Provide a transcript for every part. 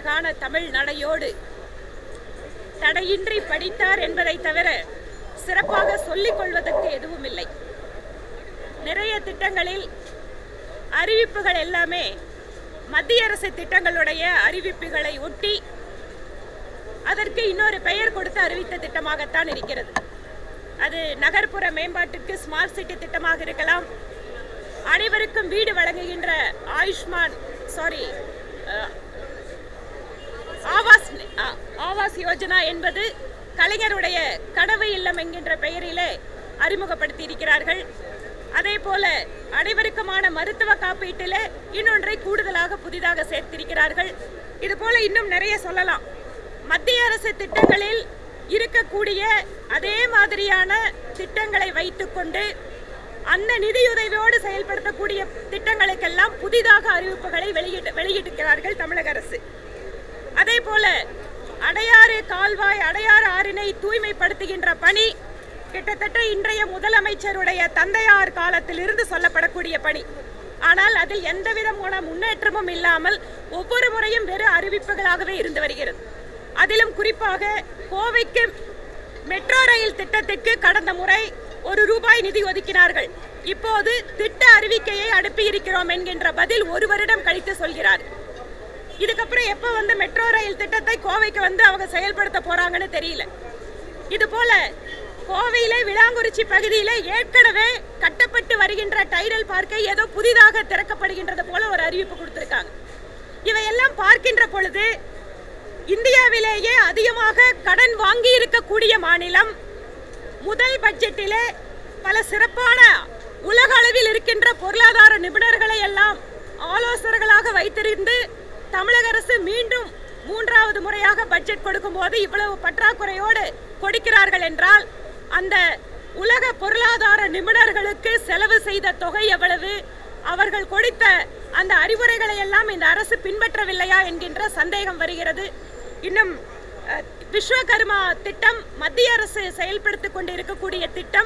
அழகான தமிழ் நடையோடு தடையின்றி படித்தார் என்பதை தவிர சிறப்பாக சொல்லிக் கொள்வதற்கு எதுவும் இல்லை. நிறைய திட்டங்களில் அறிவிப்புகள் எல்லாமே மத்திய அரசு திட்டங்களுடைய அறிவிப்புகளை ஒட்டி அதற்கு இன்னொரு பெயர் கொடுத்து அறிவித்த திட்டமாகத்தான் இருக்கிறது. அது நகர்ப்புற மேம்பாட்டிற்கு ஸ்மார்ட் சிட்டி திட்டமாக இருக்கலாம், அனைவருக்கும் வீடு வழங்குகின்ற ஆவாஸ் யோஜனா என்பது கலைஞருடைய கனவு இல்லம் என்கின்ற பெயரிலே அறிமுகப்படுத்தி இருக்கிறார்கள். அதே போல அனைவருக்குமான மருத்துவ காப்பீட்டிலே இன்னொன்றை கூடுதலாக புதிதாக சேர்த்திருக்கிறார்கள். இது போல இன்னும் நிறைய சொல்லலாம். மத்திய அரசு திட்டங்களில் இருக்கக்கூடிய அதே மாதிரியான திட்டங்களை வைத்துக்கொண்டு அந்த நிதியுதவியோடு செயல்படுத்தக்கூடிய திட்டங்களுக்கெல்லாம் புதிதாக அறிவிப்புகளை வெளியிட்டிருக்கிறார்கள் தமிழக அரசு. அதே போல அடையாறு கால்வாய், அடையாறு ஆறினை தூய்மைப்படுத்துகின்ற பணி கிட்டத்தட்ட இன்றைய முதலமைச்சருடைய தந்தையார் காலத்தில் இருந்து சொல்லப்படக்கூடிய பணி. ஆனால் அதில் எந்த விதமான முன்னேற்றமும் இல்லாமல் ஒவ்வொரு முறையும் வெறும் அறிவிப்புகளாகவே இருந்து வருகிறது. அதிலும் குறிப்பாக கோவைக்கு மெட்ரோ ரயில் திட்டத்திற்கு கடந்த முறை ₹1 நிதி ஒதுக்கினார்கள். இப்போது திட்ட அறிவிக்கையை அனுப்பியிருக்கிறோம் என்கின்ற பதில் 1 வருடம் கழித்து சொல்கிறார். இதுக்கப்புறம் எப்ப மெட்ரோ ரயில் திட்டத்தை கோவைக்கு அவங்க செயல்படுத்த போறாங்கன்னு தெரியல. இது போல கோவையிலே விளாங்குறிச்சி பகுதியிலே ஏற்கனவே கட்டப்பட்டு வருகின்ற டைடல் பார்க்கை ஏதோ புதிதாக திறக்கப்படுகின்றது போல ஒரு அறிவிப்பு கொடுத்திருக்காங்க. இவையெல்லாம் பார்க்கின்ற பொழுது இந்தியாவிலேயே அதிகமாக கடன் வாங்கி இருக்கக்கூடிய மாநிலம், முதல் பட்ஜெட்டிலே பல சிறப்பான உலக அளவில் இருக்கின்ற பொருளாதார நிபுணர்களை எல்லாம் ஆலோசகர்களாக வைத்திருந்து தமிழக அரசு மீண்டும் 3வது முறையாக பட்ஜெட் கொடுக்கும் போது இவ்வளவு பற்றாக்குறையோடு கொடுக்கிறார்கள் என்றால் அந்த உலக பொருளாதார நிபுணர்களுக்கு செலவு செய்த தொகை எவ்வளவு, அவர்கள் கொடுத்த அந்த அறிவுரைகளை எல்லாம் இந்த அரசு பின்பற்றவில்லையா என்கின்ற சந்தேகம் வருகிறது. இன்னும் விஸ்வகர்மா திட்டம் மத்திய அரசு செயல்படுத்திக் கொண்டு இருக்கக்கூடிய திட்டம்.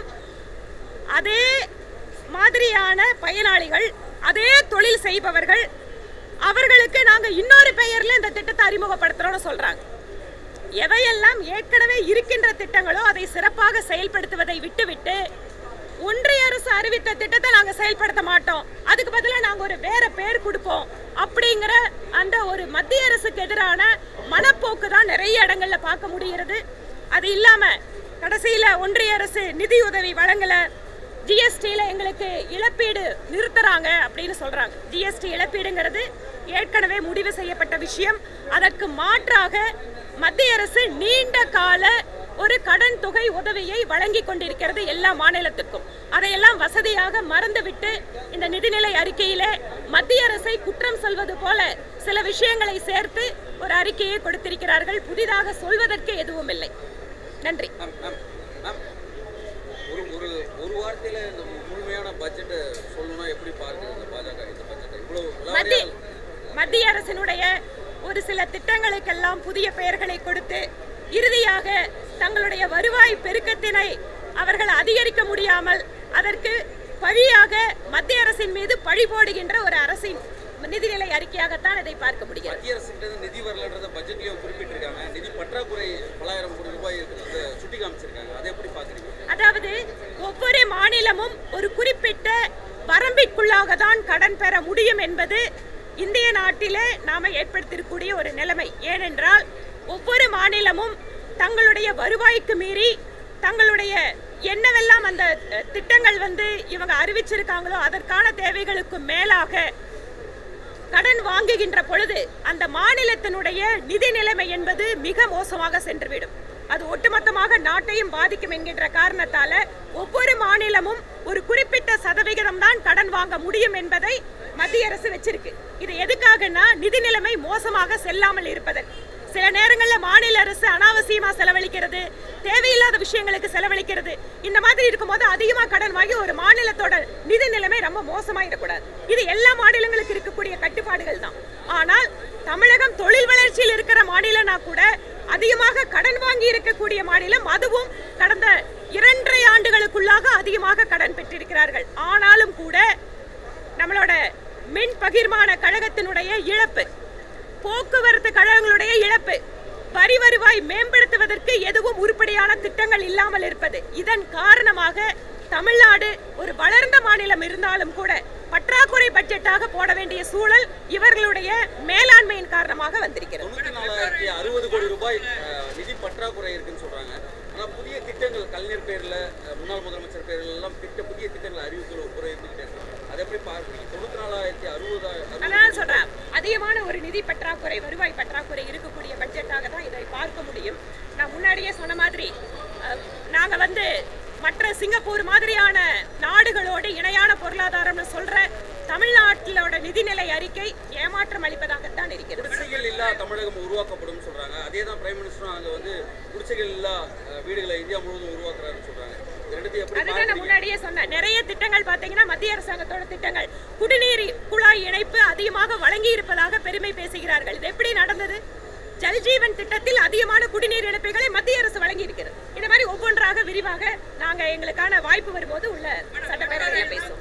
அதே மாதிரியான பயனாளிகள், அதே தொழில் செய்பவர்கள், அவர்களுக்கு நாங்க இன்னொரு பெயர்ல இந்த திட்டத்தை அறிமுகப்படுத்துறோம்னு சொல்றாங்க. எவையெல்லாம் ஏற்கனவே இருக்கின்ற திட்டங்களோ அதை சிறப்பாக செயல்படுத்துவதை விட்டுவிட்டு ஒன்றிய அரசு அறிவித்த திட்டத்தை நாங்க செயல்படுத்த மாட்டோம், அதுக்கு பதிலா நாங்க ஒரு வேற பேர் கொடுப்போம் அப்படிங்கிற அந்த ஒரு மத்திய அரசுக்கு எதிரான மனப்போக்கு தான் நிறைய இடங்கள்ல பார்க்க முடிகிறது. அது இல்லாம கடைசியில ஒன்றிய அரசு நிதியுதவி வழங்கல, ஜிஎஸ்டியில எங்களுக்கு இழப்பீடு நிறுத்துறாங்க அப்படின்னு சொல்றாங்க. ஜிஎஸ்டி இழப்பீடுங்கிறது ஏற்கனவே முடிவு செய்யப்பட்ட விஷயம். அதற்கு மாற்றாக மத்திய அரசு நீண்ட கால ஒரு கடன் தொகை உதவியை வழங்கி கொண்டிருக்கிறது எல்லா மாநிலத்துக்கும். அதையெல்லாம் வசதியாக மறந்துவிட்டு இந்த நிதிநிலை அறிக்கையிலே மத்திய அரசை குற்றம் சொல்வது போல சில விஷயங்களை சேர்த்து ஒரு அறிக்கையை கொடுத்திருக்கிறார்கள். புதிதாக சொல்வதற்கு எதுவும் இல்லை. நன்றி. ஒரு வார்த்தையில இந்த முழுமையான பட்ஜெட்டை சொல்லணும்னா எப்படி பார்க்குறது பாஜக இந்த பட்ஜெட்டை? இவ்வளவு மத்திய அரசினுடைய ஒரு சில திட்டங்களுக்கெல்லாம் புதிய பெயர்களை கொடுத்து இறுதியாக தங்களுடைய வருவாய் பெருக்கத்தினை அவர்கள் அதிகரிக்க முடியாமல் அதற்கு பழியாக மத்திய அரசின் மீது பழி போடுகின்ற ஒரு அரசின் நிதிநிலை அறிக்கையாகத்தான் இதை பார்க்க முடியும். மத்திய அரசு நிதி வரலன்றத பட்ஜெட்லயும் குறிப்பிட்டிருக்காங்க. நிதி பற்றாக்குறை பல்லாயிரம் கோடி ரூபாய் இருக்கிறத சுட்டி காமிச்சிருக்காங்க. அதை எப்படி பார்க்குறீங்க? அதாவது ஒவ்வொரு மாநிலமும் ஒரு குறிப்பிட்ட வரம்பிற்குள்ளாக தான் கடன் பெற முடியும் என்பது இந்திய நாட்டிலே நாம ஏற்படுத்தியிருக்கக்கூடிய ஒரு நிலைமை. ஏனென்றால் ஒவ்வொரு மாநிலமும் தங்களுடைய வருவாய்க்கு மீறி தங்களுடைய என்னவெல்லாம் அந்த திட்டங்கள் இவங்க அறிவிச்சிருக்காங்களோ அதற்கான தேவைகளுக்கு மேலாக கடன் வாங்குகின்ற பொழுது அந்த மாநிலத்தினுடைய நிதி நிலைமை என்பது மிக மோசமாக சென்றுவிடும். அது ஒட்டுமொத்தமாக நாட்டையும் பாதிக்கும் என்கின்ற காரணத்தால ஒவ்வொரு மாநிலமும் ஒரு குறிப்பிட்ட சதவிகிதம் தான் கடன் வாங்க முடியும் என்பதை மத்திய அரசு வச்சிருக்கு. இது எதுக்காகனா நிதி நிலைமை மோசமாக செல்லாமல் இருப்பதற்கு. சில நேரங்களில் மாநில அரசு அனாவசியமா செலவழிக்கிறது, தேவையில்லாத விஷயங்களுக்கு செலவழிக்கிறது. இந்த மாதிரி இருக்கும்போது அதிகமாக கடன் வாங்கி ஒரு மாநிலத்தோட நிதி நிலைமை ரொம்ப மோசமாயிடக்கூடாது. இது எல்லா மாநிலங்களுக்கு இருக்கக்கூடிய கட்டுப்பாடுகள் தான். ஆனால் தமிழகம் தொழில் வளர்ச்சியில் இருக்கிற மாநிலம்னா கூட அதிகமாக கடன் வாங்கி இருக்கக்கூடிய மாநிலம். அதுவும் கடந்த 2.5 ஆண்டுகளுக்குள்ளாக அதிகமாக கடன் பெற்றிருக்கிறார்கள். ஆனாலும் கூட நம்மளோட மின் பகிர்மான கழகத்தினுடைய இழப்பு போக்குவரத்து கழகங்களுடைய இழப்பு, வரி வருவாய் மேம்படுத்துவதற்கு எதுவும் உருப்படியான திட்டங்கள் இல்லாமல் இருப்பது, இதன் காரணமாக தமிழ்நாடு ஒரு வளர்ந்த மாநிலம் இருந்தாலும் கூட பற்றாக்குறை பட்ஜெட்டாக போட வேண்டிய சூழல் இவர்களுடைய மேலாண்மையின் காரணமாக வந்திருக்கிறது. 94,060 கோடி ரூபாய் நிதி பற்றாக்குறை இருக்குன்னு சொல்றாங்க. ஆனா புதிய திட்டங்கள் கலைஞர் பேர்ல, முன்னாள் முதலமைச்சர் பேர்ல எல்லாம் புதிய திட்டங்கள் அறிவிக்கிற குறை இருந்துகிட்டே இருக்கு. அதை எப்படி பார்க்குறீங்க? 94,060 அதான் சொல்றேன், அதிகமான ஒரு நிதி பற்றாக்குறை, வருவாய் பற்றாக்குறை இருக்கக்கூடிய பட்ஜெட்டாக தான் இதை பார்க்க முடியும். நான் முன்னாடியே சொன்ன மாதிரி நாங்க மற்ற சிங்கப்பூர் மாதிரியான நாடுகளோடு இணையான பொருளாதாரம்னு சொல்ற தமிழ்நாட்டிலோட நிதிநிலை அறிக்கை ஏமாற்றம் அளிப்பதாகத்தான் இருக்கிறது. குடிசைகள் இல்லா தமிழகம் உருவாக்கப்படும் சொல்றாங்க. அதே தான் பிரைம் மினிஸ்டரும் அங்க குடிசைகள் இல்லா வீடுகளை இந்தியா முழுவதும் உருவாக்குறாருன்னு சொல்றாங்க. அதுதான் நான் முன்னாடியே சொன்னேன். நிறைய திட்டங்கள் பாத்தீங்கன்னா மத்திய அரசாங்கத்தோட திட்டங்கள், குடிநீர் குழாய் இணைப்பு அதிகமாக வழங்கி இருப்பதாக பெருமை பேசுகிறார்கள். இது எப்படி நடந்தது? ஜல்ஜீவன் திட்டத்தில் அதிகமான குடிநீர் இணைப்புகளை மத்திய அரசு வழங்கி இருக்கிறது. இந்த மாதிரி ஒவ்வொன்றாக விரிவாக நாங்க எங்களுக்கான வாய்ப்பு வரும்போது உள்ள சட்டப்பேரவையில் பேசுவோம்.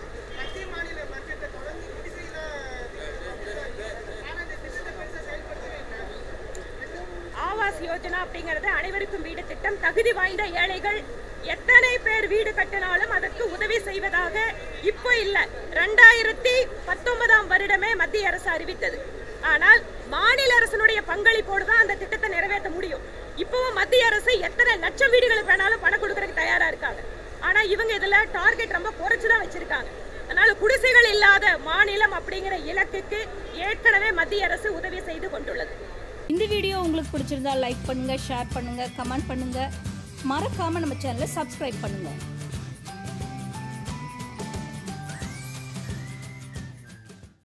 ஆவாஸ் யோஜனா அப்படிங்கிறது அனைவருக்கும் வீடு திட்டம். தகுதி வாய்ந்த ஏழைகள் எத்தனை பேர் வீடு கட்டினாலும் அதற்கு உதவி செய்வதாக இப்போ இல்ல, 2019ஆம் வருடமே மத்திய அரசு அறிவித்தது. ஆனால் மாநில அரசினுடைய பங்களிப்போடு தான் அந்த திட்டத்தை நிறைவேற்ற முடியும். இப்பவும் மத்திய அரசு எத்தனை லட்சம் வீடுகளுக்கு வேணாலும் பணம் கொடுக்கறதுக்கு தயாரா இருக்காங்க. ஆனா இவங்க இதுல டார்கெட் ரொம்ப குறைச்சுதான் வச்சிருக்காங்க. அதனால குடிசைகள் இல்லாத மாநிலம் அப்படிங்கிற இலக்குக்கு ஏற்கனவே மத்திய அரசு உதவி செய்து கொண்டுள்ளது. இந்த வீடியோ உங்களுக்கு பிடிச்சிருந்தா லைக் பண்ணுங்க, ஷேர் பண்ணுங்க, கமெண்ட் பண்ணுங்க. மறக்காம நம்ம சேனலை சப்ஸ்கிரைப் பண்ணுங்க.